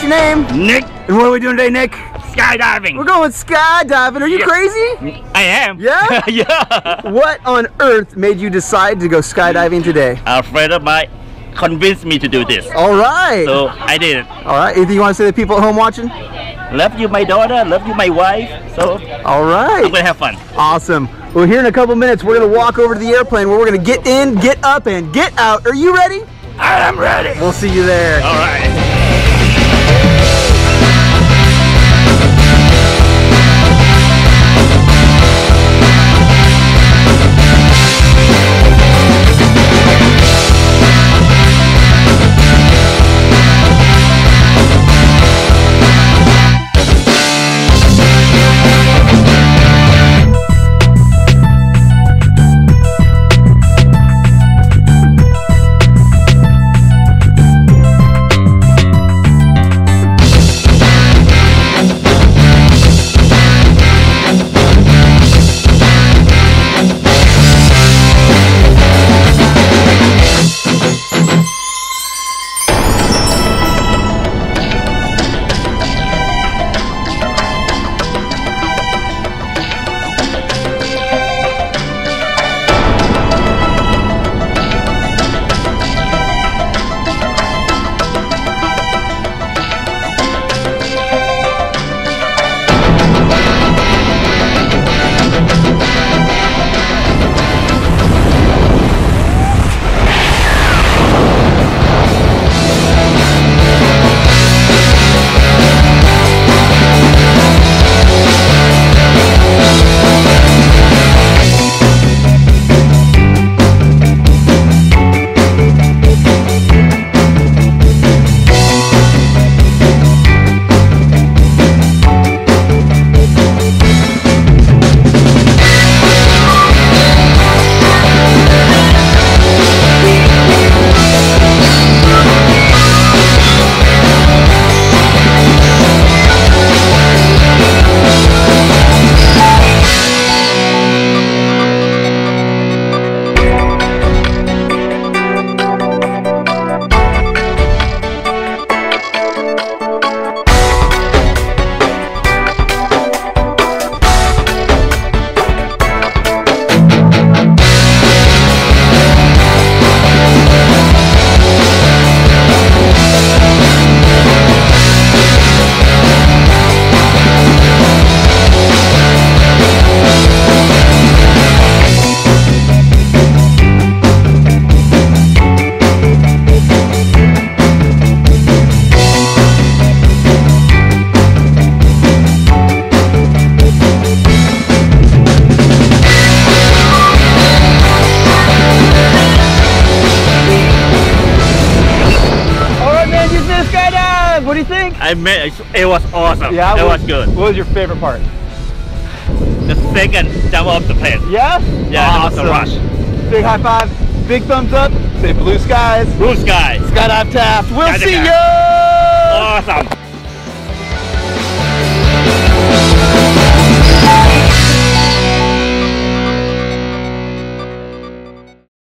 your name? Nick. And what are we doing today, Nick? Skydiving. We're going skydiving. Are you crazy? I am. Yeah? Yeah. What on earth made you decide to go skydiving today? A friend of mine convinced me to do this. All right. So I did it. All right. Anything you want to say to the people at home watching? Love you, my daughter. Love you, my wife. So all right. I'm gonna have fun. Awesome. Well, here in a couple minutes, we're gonna walk over to the airplane where we're gonna get in, get up, and get out. Are you ready? I'm ready. We'll see you there. All right. What do you think? It was awesome. Yeah, it was good. What was your favorite part? The second jump off the plane. Yeah? Yeah, awesome. That was a rush. Big high five, big thumbs up, say blue skies. Blue skies. Skydive Taft. We'll see you. Awesome.